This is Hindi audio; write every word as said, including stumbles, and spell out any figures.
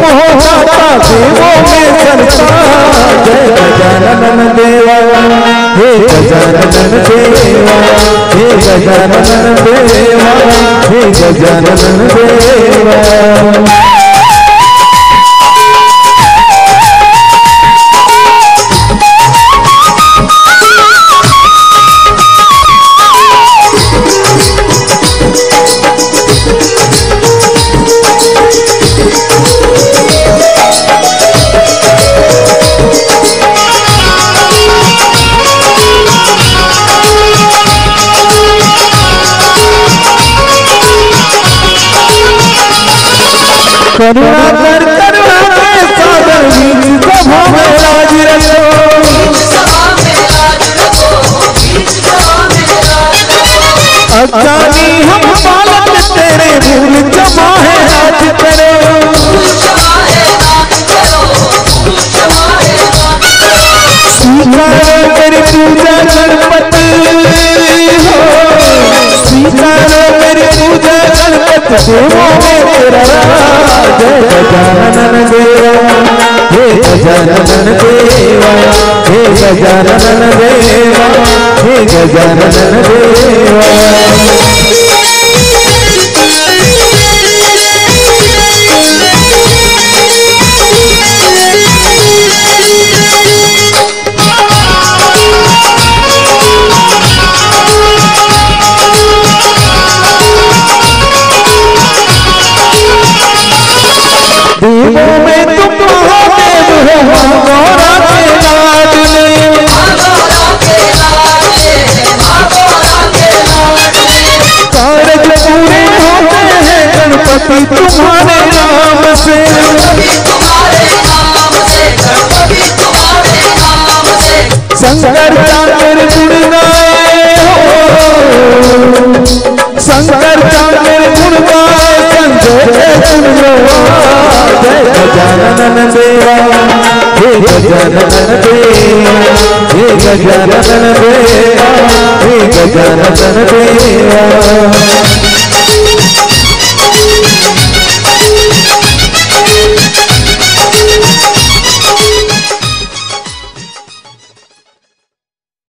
हो जाता देवों में सरताज। जय गजानन देवा हे गजानन देवा हे गजानन देवा हे गजानन देवा। करुणा कर करुणा के सागर बीच सभा में राज रखो। अज्ञानी हम बालक तेरे भूल क्षमा है राज करो। स्वीकारो मेरी पूजा गणपति हो, स्वीकारो मेरी पूजा गणपति देवों में तेरा राज। जय गजानन देवा हे गजानन देवा हे गजानन देवा हे गजानन देवा। देवों में तुम महादेव हो गौरा के लाडले। कारज पूरे होते हैं गणपति तुम्हारे नाम से। शंकर चाकर गुण गाए हो, शंकर चाकर गुण गाए संजय गुण गाए। जय गजानन देवा हे गजानन देवा हे गजानन देवा हे गजानन देवा।